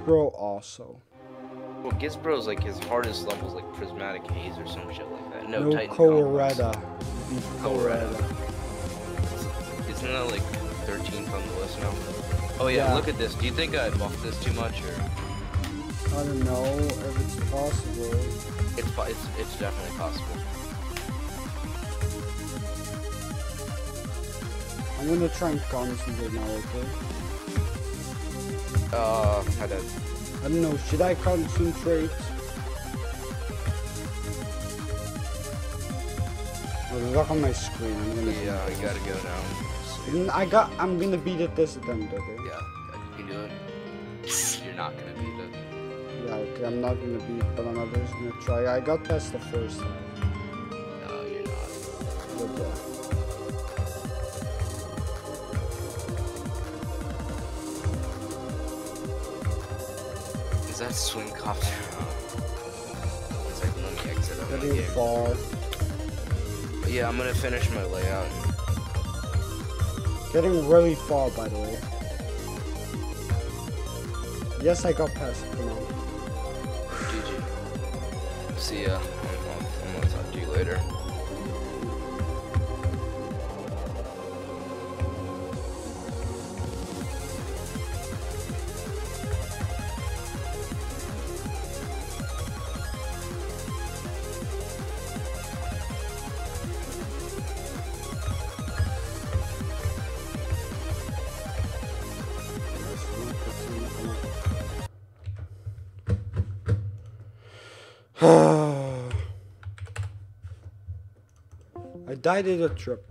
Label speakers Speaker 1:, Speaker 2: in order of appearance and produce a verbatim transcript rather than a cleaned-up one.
Speaker 1: Gizbro also.
Speaker 2: Well, Gizbro's like his hardest level's like Prismatic Haze or some shit like that. No,
Speaker 1: No
Speaker 2: Titan
Speaker 1: Colorado.
Speaker 2: Colorado. Isn't that like thirteenth on the list now? Oh yeah,
Speaker 1: Yeah.
Speaker 2: look at this. Do you think I buffed this too much or?
Speaker 1: I don't know if it's possible.
Speaker 2: It's po- it's it's definitely possible.
Speaker 1: I'm gonna try and concentrate now, okay?
Speaker 2: Uh, how to?
Speaker 1: I don't know, should I concentrate? Well, look on my screen, I'm gonna
Speaker 2: Yeah, I gotta go now.
Speaker 1: Mm, I got, I'm gonna beat it this attempt, okay?
Speaker 2: Yeah, you can do it. You're not gonna beat it.
Speaker 1: Yeah, okay, I'm not gonna beat it, but I'm at least gonna try. I got past the first one.
Speaker 2: No, you're not.
Speaker 1: Good job.
Speaker 2: Is that swing copter? It's like, let me exit out of the
Speaker 1: Getting
Speaker 2: game.
Speaker 1: far.
Speaker 2: But yeah, I'm gonna finish my layout.
Speaker 1: Getting really far, by the way. Yes, I got past it. Come on.
Speaker 2: G G. See ya. I'm, I'm gonna talk to you later.
Speaker 1: I died at a trip.